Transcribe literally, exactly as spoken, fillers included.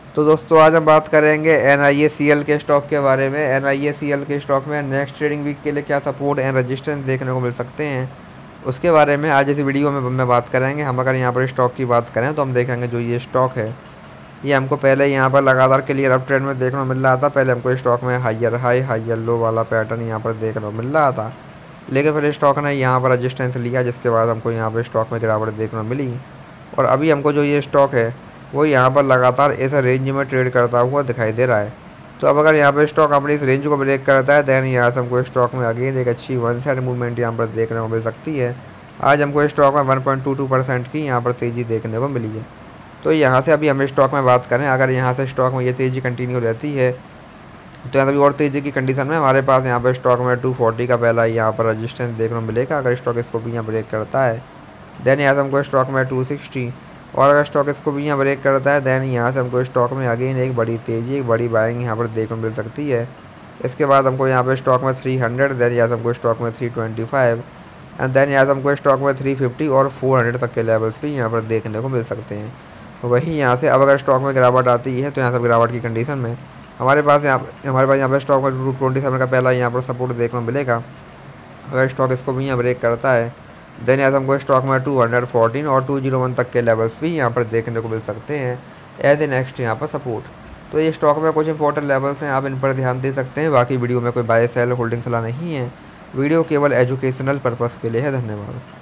तो दोस्तों आज हम बात करेंगे N I A C L के स्टॉक के बारे में। N I A C L के स्टॉक में नेक्स्ट ट्रेडिंग वीक के लिए क्या सपोर्ट एंड रेजिस्टेंस देखने को मिल सकते हैं, उसके बारे में आज इस वीडियो में मैं बात करेंगे। हम अगर यहाँ पर स्टॉक की बात करें तो हम देखेंगे जो ये स्टॉक है ये हमको पहले यहाँ पर लगातार क्लियर अप ट्रेंड में देखने को मिल रहा था। पहले हमको स्टॉक में हाइयर हाई हाइयर लो वाला पैटर्न यहाँ पर देखने को मिल रहा था, लेकिन फिर स्टॉक ने यहाँ पर रजिस्टेंस लिया, जिसके बाद हमको यहाँ पर स्टॉक में गिरावट देखने को मिली। और अभी हमको जो ये स्टॉक है वो यहाँ पर लगातार इस रेंज में ट्रेड करता हुआ दिखाई दे रहा है। तो अब अगर यहाँ पर स्टॉक अपनी इस रेंज को ब्रेक करता है दैन यहाँ से हमको स्टॉक में अगेन एक अच्छी वन साइड मूवमेंट यहाँ पर देखने को मिल सकती है। आज हमको स्टॉक में one point two two percent की यहाँ पर तेज़ी देखने को मिली है। तो यहाँ से अभी हम स्टॉक में बात करें, अगर यहाँ से स्टॉक में ये तेज़ी कंटिन्यू रहती है तो यहाँ अभी और तेज़ी की कंडीशन में हमारे पास यहाँ पर स्टॉक में टू फोर्टी का पहला यहाँ पर रजिस्टेंस देखने को मिलेगा। अगर स्टॉक इसको भी यहाँ ब्रेक करता है दैन यहाँ से हमको स्टॉक में टू सिक्सटी, और अगर स्टॉक इसको भी यहाँ ब्रेक करता है दैन यहाँ से हमको स्टॉक में अगेन एक बड़ी तेज़ी एक बड़ी बाइंग यहाँ पर देखने को मिल सकती है। इसके बाद हमको यहाँ पर स्टॉक में थ्री हंड्रेड, दैन यहाँ से हमको स्टॉक में three twenty five and then यहाँ से हमको स्टॉक में थ्री फिफ्टी और फोर हंड्रेड तक के लेवल्स भी यहाँ पर देखने को मिल सकते हैं। वही यहाँ से अब अगर स्टॉक में गिरावट आती है तो यहाँ से गिरावट की कंडीशन में हमारे पास यहाँ हमारे पास यहाँ पर स्टॉक में टू ट्वेंटी सेवन का पहला यहाँ पर सपोर्ट देखने को मिलेगा। अगर स्टॉक इसको भी यहाँ ब्रेक करता है देन यहाँ से हमको स्टॉक में टू हंड्रेड फोर्टीन और टू ज़ीरो वन तक के लेवल्स भी यहाँ पर देखने को मिल सकते हैं एज ए नेक्स्ट यहाँ पर सपोर्ट। तो ये स्टॉक में कुछ इंपॉर्टेंट लेवल्स हैं, आप इन पर ध्यान दे सकते हैं। बाकी वीडियो में कोई बाय सेल होल्डिंग सलाह नहीं है, वीडियो केवल एजुकेशनल पर्पज़ के लिए है। धन्यवाद।